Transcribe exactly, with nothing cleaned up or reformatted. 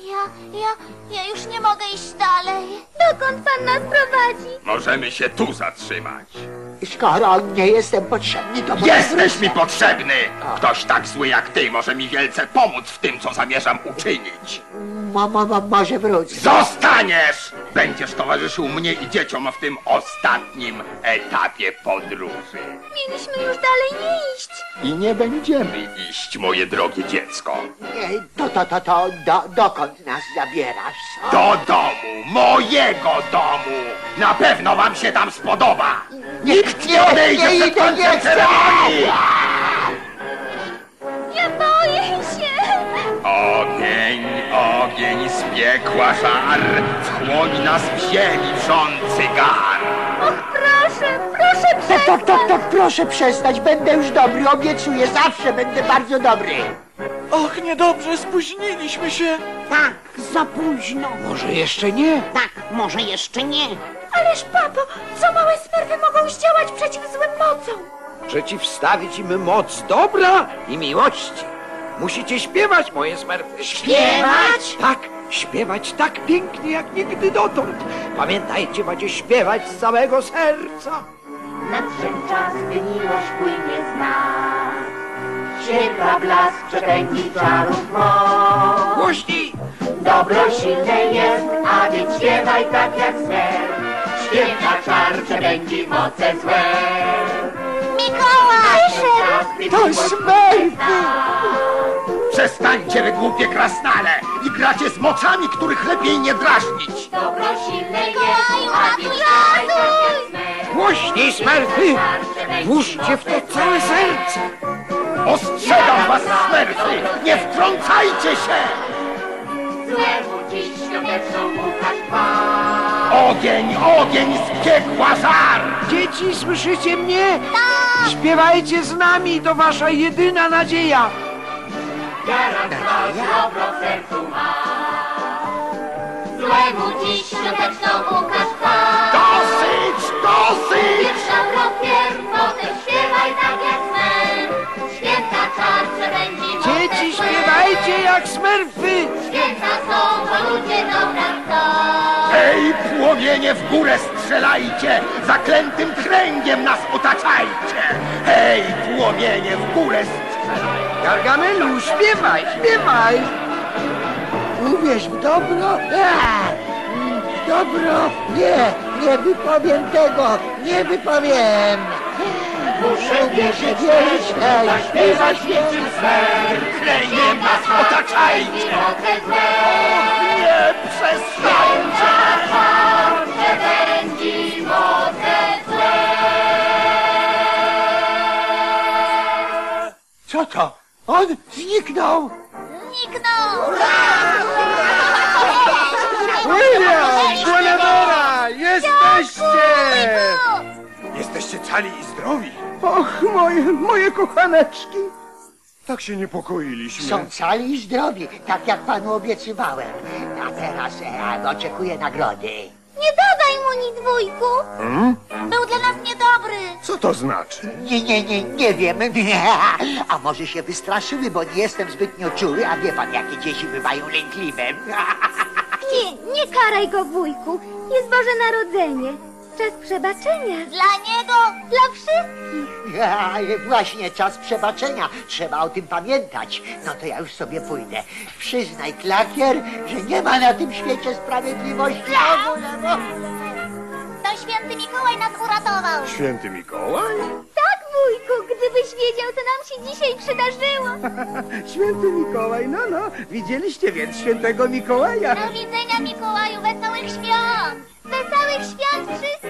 Ja, ja, ja już nie mogę iść dalej. Dokąd pan nas prowadzi? Możemy się tu zatrzymać. Skoro nie jestem potrzebny, to... Jesteś mi potrzebny! Ktoś tak zły jak ty może mi wielce pomóc w tym, co zamierzam uczynić. Mo, mo, mo, może wrócę. Zostaniesz! Będziesz towarzyszył mnie i dzieciom w tym ostatnim etapie podróży. Mieliśmy już dalej nie iść. I nie będziemy iść, moje drogie dziecko. Nie, To, to, to, to, do, dokąd nas zabierasz? Do domu, mojego domu! Na pewno wam się tam spodoba! Nikt nie odejdzie nie przed idę, nie końcem chcę! ceremonii! Ja boję się. Ogień, ogień z piekła żar, wchłoń nas w ziemi wrzący gar. Och, proszę, proszę Tak, tak, przestań. tak, tak, proszę przestać, będę już dobry, obiecuję, zawsze będę bardzo dobry. Och, niedobrze, spóźniliśmy się. Tak, za późno. Może jeszcze nie? Tak, może jeszcze nie. Ależ papo, co małe smerfy mogą zdziałać przeciw złym mocom? Przeciwstawić im moc dobra i miłości. Musicie śpiewać, moje smerfy. Śpiewać? Tak, śpiewać tak pięknie jak nigdy dotąd. Pamiętajcie, macie śpiewać z całego serca. Nadszedł czas, gdy miłość płynie z nas. Świetla blask, przekręci czarów moc. Głośniej! Dobro silne jest, a więc śpiewaj tak jak smer. Świetla czar przebędzi moce złe. Mikołaj! To smerfy! Przestańcie, wy głupie krasnale! I gracie z mocami, których lepiej nie drażnić! Dobro silne jest, Mikołaju, a więc ratuj, śpiewaj tak ratuj! jak smer. Głośniej, smerfy! Włóżcie w to całe serce! Ostrzegam was, smerfy! Nie wtrącajcie się! Złemu dziś świąteczną ukaż chwał. Ogień, ogień z piekła żar! Dzieci, słyszycie mnie? Śpiewajcie z nami, to wasza jedyna nadzieja. Wiara trwa, dobro w sercu ma. Złemu dziś świąteczną ukaż chwał. Dosyć, dosyć! Pierwsza wrotkier, potem śpiewaj tak jak smer. Święta czar przebędzi moce Dzieci, złe. śpiewajcie jak smerfy. Święta są, bo ludzie dobra chcą. Ej, płomienie, w górę strzelajcie! Zaklętym kręgiem nas otaczajcie! Hej, płomienie, w górę strzelajcie! Gargamelu, śpiewaj, śpiewaj. Uwierz w dobro? A, mm, dobro? Nie, nie wypowiem tego, nie wypowiem. Muszę wierzyć, wierzyć, hej, Zaśpiewać wieczny smer! Kręgiem nas otaczajcie! Moce złe. Nie przestańcie! Czar przebędzi moce złe. Co to? On zniknął! Zniknął! William, Guinevera, jesteście! Jesteście cali i zdrowi! Och, moje, moje kochaneczki. Tak się niepokoiliśmy. Są cali i zdrowi, tak jak panu obiecywałem. A teraz e, oczekuję nagrody. Nie dawaj mu nic, wujku. Był dla nas niedobry. Co to znaczy? Nie, nie, nie, nie wiem. A może się wystraszyły, bo nie jestem zbytnio czuły, a wie pan, jakie dzieci bywają lękliwe. Nie, nie karaj go, wujku. Jest Boże Narodzenie. Czas przebaczenia. Dla niego, dla wszystkich. Ja, właśnie czas przebaczenia. Trzeba o tym pamiętać. No to ja już sobie pójdę. Przyznaj, klakier, że nie ma na tym świecie sprawiedliwości w ogóle. No. To święty Mikołaj nas uratował. Święty Mikołaj? Tak, wujku, gdybyś wiedział, co nam się dzisiaj przydarzyło. Święty Mikołaj, no, no. Widzieliście więc świętego Mikołaja? Do widzenia, Mikołaju, wesołych świąt. Wesołych świąt wszystkim.